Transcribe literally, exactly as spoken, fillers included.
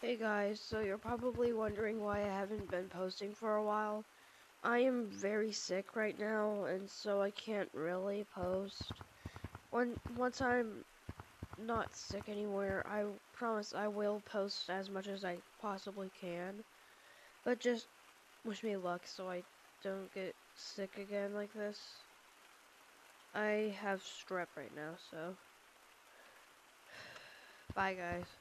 Hey guys, so you're probably wondering why I haven't been posting for a while. I am very sick right now, and so I can't really post. When, once I'm not sick anymore, I promise I will post as much as I possibly can. But just wish me luck so I don't get sick again like this. I have strep right now, so bye guys.